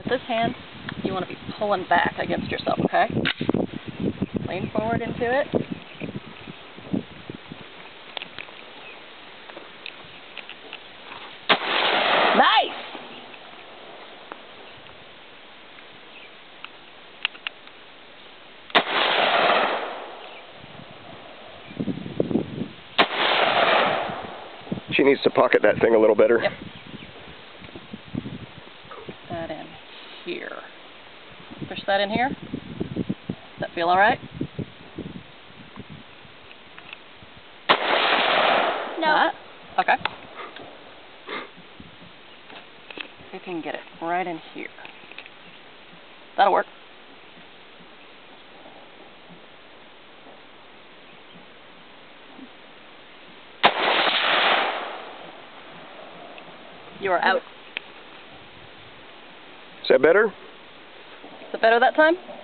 this hand, you want to be pulling back against yourself, okay? Lean forward into it. Nice! She needs to pocket that thing a little better. Yep. Put that in here. Push that in here. Does that feel all right? No. Okay. See if you can get it right in here. That'll work. You are out. Is that better? Is it better that time?